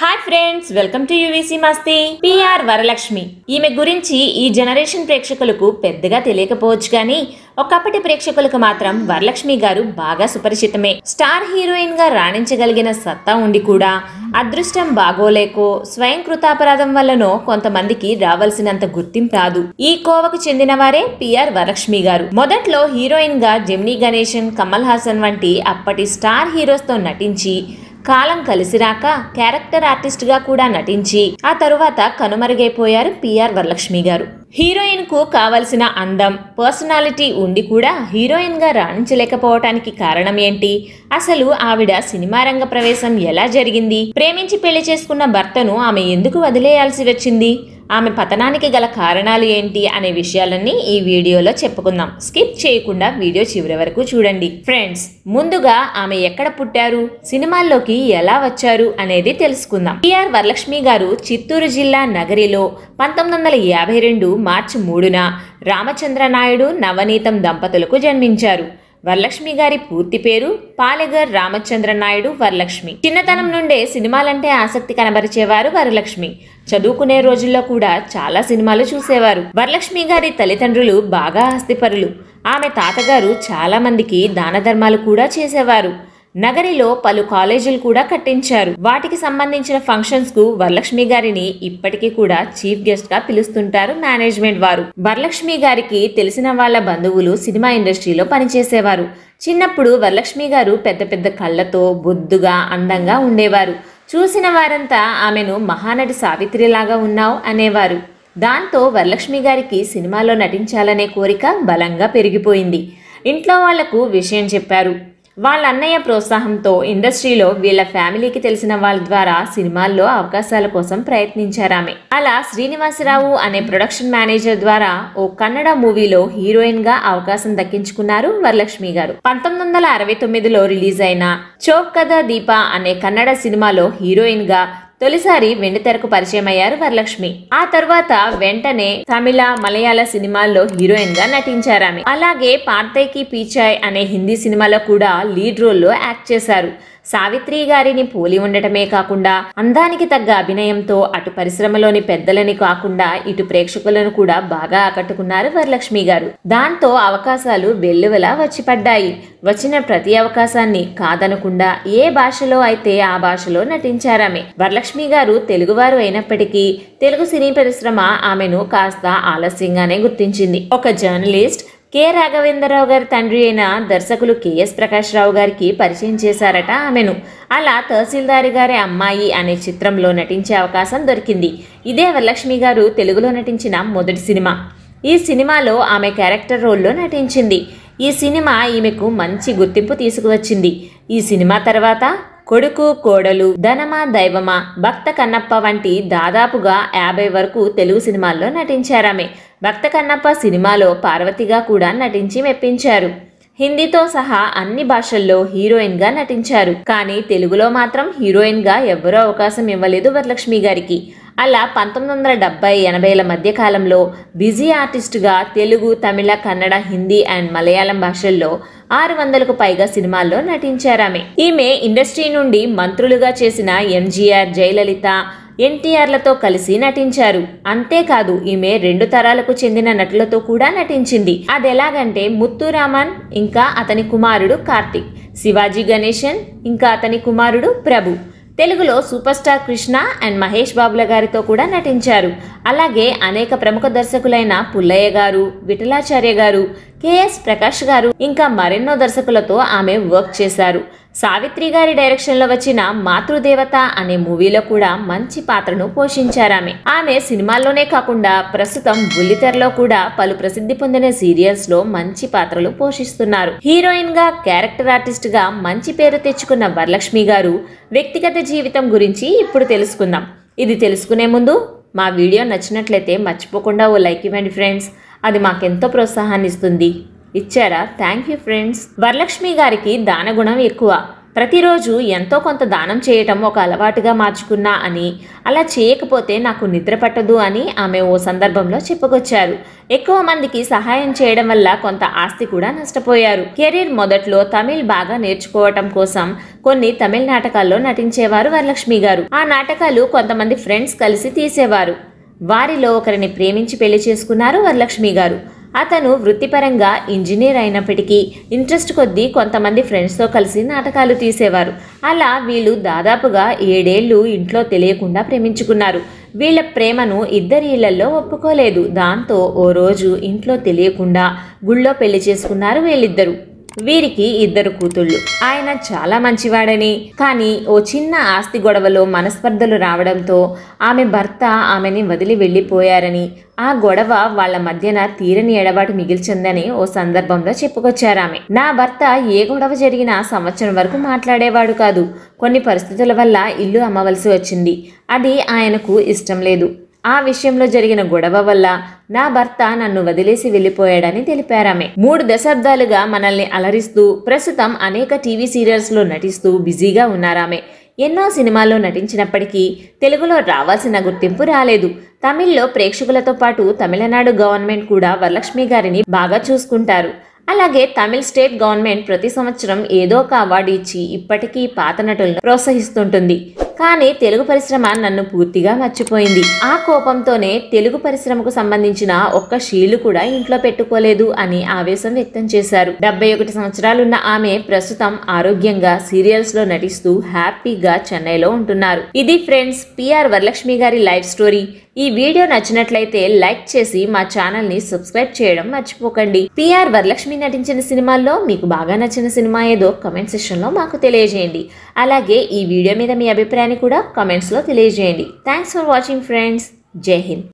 Hi friends, welcome to UVC Masti. PR Varalakshmi ఈమె గురించి ఈ జనరేషన్ ప్రేక్షకులకు పెద్దగా తెలియకపోవచ్చు, కానీ ఒకప్పటి ప్రేక్షకులకు మాత్రం వరలక్ష్మి గారు బాగా సుపరిచితమే. స్టార్ హీరోయిన్ గా రాణించగలిగిన సత్తా ఉండి కూడా అదృష్టం బాగోలేకో స్వయం కృతాపరాధం వల్లనో కొంతమందికి రావాల్సినంత గుర్తింపు రాదు. ఈ కోవకు చెందిన వారే పిఆర్ వరలక్ష్మి గారు. మొదట్లో హీరోయిన్ గా జెమినీ గణేశన్, కమల్ హాసన్ వంటి అప్పటి స్టార్ హీరోస్ తో నటించి కాలం కలిసిరాక క్యారెక్టర్ ఆర్టిస్ట్ గా కూడా నటించి ఆ తరువాత కనుమరుగైపోయారు పిఆర్ వరలక్ష్మి గారు. హీరోయిన్ కు కావలసిన అందం, పర్సనాలిటీ ఉండి కూడా హీరోయిన్ గా రాణించలేకపోవటానికి కారణం ఏంటి? అసలు ఆవిడ సినిమా రంగ ప్రవేశం ఎలా జరిగింది? ప్రేమించి పెళ్లి చేసుకున్న భర్తను ఆమె ఎందుకు వదిలేయాల్సి వచ్చింది? ఆమె పతనానికి గల కారణాలు ఏంటి అనే విషయాలన్నీ ఈ వీడియోలో చెప్పుకుందాం. స్కిప్ చేయకుండా వీడియో చివరి వరకు చూడండి. ఫ్రెండ్స్, ముందుగా ఆమె ఎక్కడ పుట్టారు, సినిమాల్లోకి ఎలా వచ్చారు అనేది తెలుసుకుందాం. పిఆర్ వరలక్ష్మి గారు చిత్తూరు జిల్లా నగరిలో 1952 మార్చి 3న రామచంద్ర నాయుడు, నవనీతం దంపతులకు జన్మించారు. వరలక్ష్మి గారి పూర్తి పేరు పాలెగర్ రామచంద్ర నాయుడు వరలక్ష్మి. చిన్నతనం నుండే సినిమాలంటే ఆసక్తి కనబరిచేవారు వరలక్ష్మి. చదువుకునే రోజుల్లో కూడా చాలా సినిమాలు చూసేవారు. వరలక్ష్మి గారి తల్లిదండ్రులు బాగా ఆస్తిపరులు. ఆమె తాతగారు చాలా మందికి దాన ధర్మాలు కూడా చేసేవారు. నగరిలో పలు కాలేజీలు కూడా కట్టించారు. వాటికి సంబంధించిన ఫంక్షన్స్ కు వరలక్ష్మి గారిని ఇప్పటికీ కూడా చీఫ్ గెస్ట్ గా పిలుస్తుంటారు మేనేజ్మెంట్ వారు. వరలక్ష్మి గారికి తెలిసిన వాళ్ళ బంధువులు సినిమా ఇండస్ట్రీలో పనిచేసేవారు. చిన్నప్పుడు వరలక్ష్మి గారు పెద్ద పెద్ద కళ్ళతో బొద్దుగా అందంగా ఉండేవారు. చూసిన వారంతా ఆమెను మహానటి సావిత్రిలాగా ఉన్నావు అనేవారు. దాంతో వరలక్ష్మి గారికి సినిమాలో నటించాలనే కోరిక బలంగా పెరిగిపోయింది. ఇంట్లో వాళ్లకు విషయం చెప్పారు. వాళ్ళ అన్నయ్య ప్రోత్సాహంతో ఇండస్ట్రీలో వీళ్ళ ఫ్యామిలీకి తెలిసిన వాళ్ళ ద్వారా సినిమాల్లో అవకాశాల కోసం ప్రయత్నించారామె. అలా శ్రీనివాసరావు అనే ప్రొడక్షన్ మేనేజర్ ద్వారా ఓ కన్నడ మూవీలో హీరోయిన్ గా అవకాశం దక్కించుకున్నారు వరలక్ష్మి గారు. 1969లో రిలీజ్ అయిన చోక్ కథ దీప అనే కన్నడ సినిమాలో హీరోయిన్ గా తొలిసారి వెండితెరకు పరిచయం అయ్యారు వరలక్ష్మి. ఆ తర్వాత వెంటనే తమిళ, మలయాళ సినిమాల్లో హీరోయిన్ గా నటించారామె. అలాగే పార్తైకి పీచాయ్ అనే హిందీ సినిమాలో కూడా లీడ్ రోల్లో యాక్ట్ చేశారు. సావిత్రి గారిని పోలి ఉండటమే కాకుండా అందానికి తగ్గ అభినయంతో అటు పరిశ్రమలోని పెద్దలని కాకుండా ఇటు ప్రేక్షకులను కూడా బాగా ఆకట్టుకున్నారు వరలక్ష్మి గారు. దాంతో అవకాశాలు వెల్లువలా వచ్చి పడ్డాయి. వచ్చిన ప్రతి అవకాశాన్ని కాదనకుండా ఏ భాషలో అయితే ఆ భాషలో నటించారామె. వరలక్ష్మి గారు తెలుగువారు అయినప్పటికీ తెలుగు సినీ పరిశ్రమ ఆమెను కాస్త ఆలస్యంగానే గుర్తించింది. ఒక జర్నలిస్ట్ కె రాఘవేంద్రరావు గారి తండ్రి అయిన దర్శకులు కెఎస్ ప్రకాష్ రావు గారికి పరిచయం చేశారట ఆమెను. అలా తహసీల్దారి గారి అమ్మాయి అనే చిత్రంలో నటించే అవకాశం దొరికింది. ఇదే వరలక్ష్మి గారు తెలుగులో నటించిన మొదటి సినిమా. ఈ సినిమాలో ఆమె క్యారెక్టర్ రోల్లో నటించింది. ఈ సినిమా ఈమెకు మంచి గుర్తింపు తీసుకువచ్చింది. ఈ సినిమా తర్వాత కొడుకు, కోడలు, ధనమా దైవమా, భక్త కన్నప్ప వంటి దాదాపుగా 50 వరకు తెలుగు సినిమాల్లో నటించారామె. భక్త కన్నప్ప సినిమాలో పార్వతిగా కూడా నటించి మెప్పించారు. హిందీతో సహా అన్ని భాషల్లో హీరోయిన్ గా నటించారు. కానీ తెలుగులో మాత్రం హీరోయిన్ గా ఎవ్వరూ అవకాశం ఇవ్వలేదు వరలక్ష్మి గారికి. అలా 1970-80ల మధ్య కాలంలో బిజీ ఆర్టిస్టుగా తెలుగు, తమిళ, కన్నడ, హిందీ అండ్ మలయాళం భాషల్లో 600కు పైగా సినిమాల్లో నటించారామె. ఈమె ఇండస్ట్రీ నుండి మంత్రులుగా చేసిన ఎంజీఆర్, జయలలిత, ఎన్టీఆర్లతో కలిసి నటించారు. అంతేకాదు ఈమె 2 తరాలకు చెందిన నటులతో కూడా నటించింది. అదెలాగంటే ముత్తురామన్ ఇంకా అతని కుమారుడు కార్తిక్, శివాజీ గణేశన్ ఇంకా అతని కుమారుడు ప్రభు. తెలుగులో super star Krishna and Mahesh బాబుల గారితో కూడా నటించారు. అలాగే అనేక ప్రముఖ దర్శకులైన పుల్లయ్య గారు, విఠలాచార్య గారు, కెఎస్ ప్రకాష్ గారు ఇంకా మరెన్నో దర్శకులతో ఆమె వర్క్ చేశారు. సావిత్రి గారి డైరెక్షన్ లో వచ్చిన మాతృదేవత అనే మూవీలో కూడా మంచి పాత్రను పోషించారామె. ఆమె సినిమాల్లోనే కాకుండా ప్రస్తుతం బుల్లితెరలో కూడా పలు ప్రసిద్ధి పొందిన సీరియల్స్ లో మంచి పాత్రలు పోషిస్తున్నారు. హీరోయిన్ గా, క్యారెక్టర్ ఆర్టిస్ట్ గా మంచి పేరు తెచ్చుకున్న వరలక్ష్మి గారు వ్యక్తిగత జీవితం గురించి ఇప్పుడు తెలుసుకుందాం. ఇది తెలుసుకునే ముందు మా వీడియో నచ్చినట్లయితే మర్చిపోకుండా ఓ లైక్ ఇవ్వండి ఫ్రెండ్స్. అది మాకెంతో ప్రోత్సాహాన్ని ఇస్తుంది. ఇచ్చారా? Thank you friends. వరలక్ష్మి గారికి దానగుణం ఎక్కువ. ప్రతిరోజు ఎంతో కొంత దానం చేయటం ఒక అలవాటుగా మార్చుకున్నా అని, అలా చేయకపోతే నాకు నిద్ర పట్టదు అని ఆమె ఓ సందర్భంలో చెప్పుకొచ్చారు. ఎక్కువ మందికి సహాయం చేయడం వల్ల కొంత ఆస్తి కూడా నష్టపోయారు. కెరీర్ మొదట్లో తమిళ్ బాగా నేర్చుకోవటం కోసం కొన్ని తమిళ నాటకాల్లో నటించేవారు వరలక్ష్మి గారు. ఆ నాటకాలు కొంతమంది ఫ్రెండ్స్ కలిసి తీసేవారు. వారిలో ఒకరిని ప్రేమించి పెళ్లి చేసుకున్నారు వరలక్ష్మి గారు. అతను వృత్తిపరంగా ఇంజనీర్ అయినప్పటికీ ఇంట్రెస్ట్ కొద్దీ కొంతమంది ఫ్రెండ్స్తో కలిసి నాటకాలు తీసేవారు. అలా వీళ్ళు దాదాపుగా 7 ఏళ్లు ఇంట్లో తెలియకుండా ప్రేమించుకున్నారు. వీళ్ళ ప్రేమను ఇద్దరి ఇళ్లలో ఒప్పుకోలేదు. దాంతో ఓ రోజు ఇంట్లో తెలియకుండా గుళ్ళో పెళ్లి చేసుకున్నారు వీళ్ళిద్దరూ. వీరికి 2 కూతుళ్ళు. ఆయన చాలా మంచివాడని, కానీ ఓ చిన్న ఆస్తి గొడవలో మనస్పర్ధలు రావడంతో ఆమె భర్త ఆమెని వదిలి వెళ్ళిపోయారని, ఆ గొడవ వాళ్ల మధ్యన తీరని ఎడబాటు మిగిల్చిందని ఓ సందర్భంలో చెప్పుకొచ్చారామె. నా భర్త ఏ గొడవ జరిగినా సంవత్సరం వరకు మాట్లాడేవాడు కాదు. కొన్ని పరిస్థితుల వల్ల ఇల్లు అమ్మవలసి వచ్చింది. అది ఆయనకు ఇష్టం లేదు. ఆ విషయంలో జరిగిన గొడవ వల్ల నా భర్త నన్ను వదిలేసి వెళ్ళిపోయాడని తెలిపారామె. 3 దశాబ్దాలుగా మనల్ని అలరిస్తూ ప్రస్తుతం అనేక టీవీ సీరియల్స్లో నటిస్తూ బిజీగా ఉన్నారామె. ఎన్నో సినిమాల్లో నటించినప్పటికీ తెలుగులో రావాల్సిన గుర్తింపు రాలేదు. తమిళ్లో ప్రేక్షకులతో పాటు తమిళనాడు గవర్నమెంట్ కూడా వరలక్ష్మి గారిని బాగా చూసుకుంటారు. అలాగే తమిళ్ స్టేట్ గవర్నమెంట్ ప్రతి సంవత్సరం ఏదో ఒక అవార్డు ఇచ్చి ఇప్పటికీ పాత నటులను ప్రోత్సహిస్తుంటుంది. కానీ తెలుగు పరిశ్రమ నన్ను పూర్తిగా మర్చిపోయింది. ఆ కోపంతోనే తెలుగు పరిశ్రమకు సంబంధించిన ఒక్క షీల్డ్ కూడా ఇంట్లో పెట్టుకోలేదు అని ఆవేశం వ్యక్తం చేశారు. 71 సంవత్సరాలున్న ఆమె ప్రస్తుతం ఆరోగ్యంగా సీరియల్స్ లో నటిస్తూ హ్యాపీగా చెన్నైలో ఉంటున్నారు. ఇది ఫ్రెండ్స్ పిఆర్ వరలక్ష్మి గారి లైఫ్ స్టోరీ. ఈ వీడియో నచ్చినట్లయితే లైక్ చేసి మా ఛానల్ ని సబ్స్క్రైబ్ చేయడం మర్చిపోకండి. పిఆర్ వరలక్ష్మి నటించిన సినిమాల్లో మీకు బాగా నచ్చిన సినిమా ఏదో కామెంట్ సెక్షన్ లో మాకు తెలియజేయండి. అలాగే ఈ వీడియో మీద మీ అభిప్రాయాన్ని కూడా కామెంట్స్ లో తెలియజేయండి. Thanks for watching friends. Jai Hind.